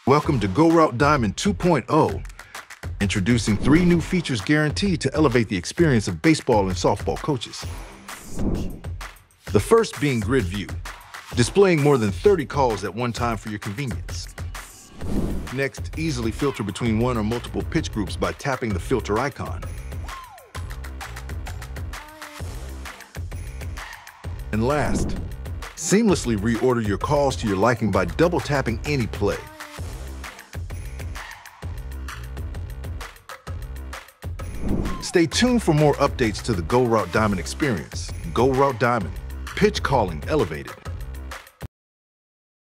Welcome to GoRout Diamond 2.0, introducing 3 new features guaranteed to elevate the experience of baseball and softball coaches. The first being Grid View, displaying more than 30 calls at one time for your convenience. Next, easily filter between one or multiple pitch groups by tapping the filter icon. And last, seamlessly reorder your calls to your liking by double tapping any play. Stay tuned for more updates to the GoRout Diamond experience. GoRout Diamond, pitch calling elevated.